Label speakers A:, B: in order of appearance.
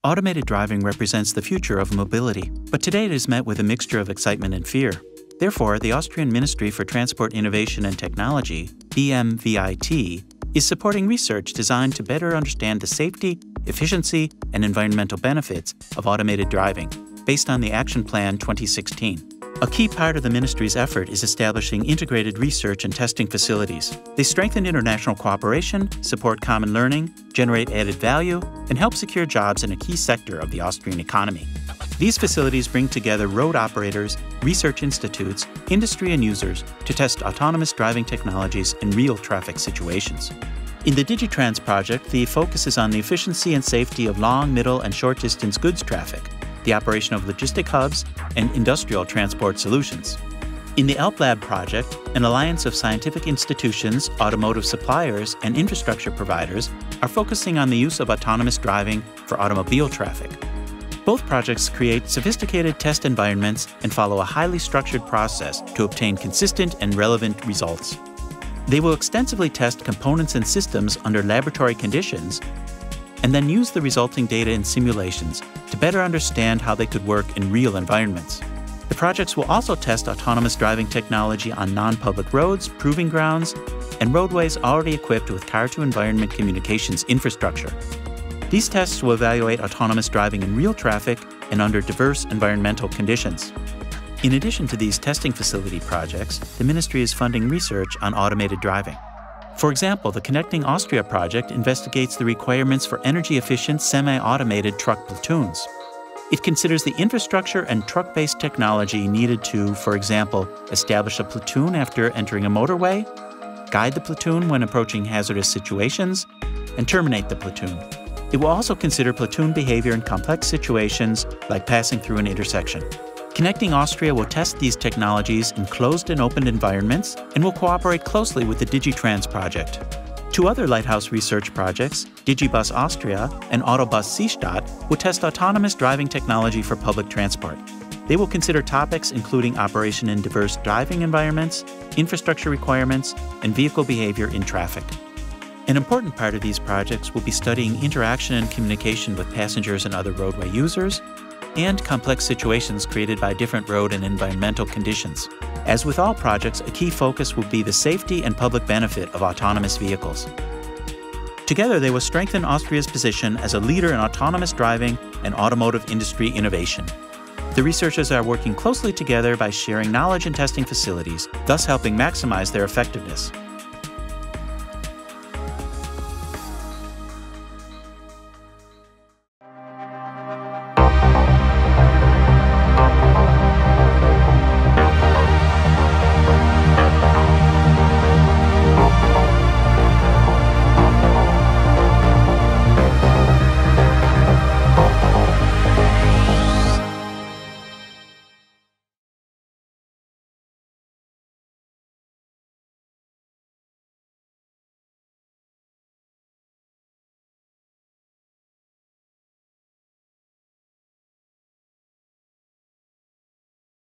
A: Automated driving represents the future of mobility, but today it is met with a mixture of excitement and fear. Therefore, the Austrian Ministry for Transport Innovation and Technology, BMVIT, is supporting research designed to better understand the safety, efficiency, and environmental benefits of automated driving, based on the Action Plan 2016. A key part of the ministry's effort is establishing integrated research and testing facilities. They strengthen international cooperation, support common learning, generate added value, and help secure jobs in a key sector of the Austrian economy. These facilities bring together road operators, research institutes, industry, and users to test autonomous driving technologies in real traffic situations. In the Digitrans project, the focus is on the efficiency and safety of long, middle, and short-distance goods traffic, the operation of logistic hubs, and industrial transport solutions. In the AlpLab project, an alliance of scientific institutions, automotive suppliers, and infrastructure providers are focusing on the use of autonomous driving for automobile traffic. Both projects create sophisticated test environments and follow a highly structured process to obtain consistent and relevant results. They will extensively test components and systems under laboratory conditions and then use the resulting data in simulations to better understand how they could work in real environments. The projects will also test autonomous driving technology on non-public roads, proving grounds, and roadways already equipped with car-to-environment communications infrastructure. These tests will evaluate autonomous driving in real traffic and under diverse environmental conditions. In addition to these testing facility projects, the ministry is funding research on automated driving. For example, the Connecting Austria project investigates the requirements for energy-efficient semi-automated truck platoons. It considers the infrastructure and truck-based technology needed to, for example, establish a platoon after entering a motorway, guide the platoon when approaching hazardous situations, and terminate the platoon. It will also consider platoon behavior in complex situations like passing through an intersection. Connecting Austria will test these technologies in closed and open environments and will cooperate closely with the Digitrans project. Two other Lighthouse research projects, Digibus Austria and Autobus Seestadt, will test autonomous driving technology for public transport. They will consider topics including operation in diverse driving environments, infrastructure requirements, and vehicle behavior in traffic. An important part of these projects will be studying interaction and communication with passengers and other roadway users, and complex situations created by different road and environmental conditions. As with all projects, a key focus will be the safety and public benefit of autonomous vehicles. Together, they will strengthen Austria's position as a leader in autonomous driving and automotive industry innovation. The researchers are working closely together by sharing knowledge and testing facilities, thus helping maximize their effectiveness.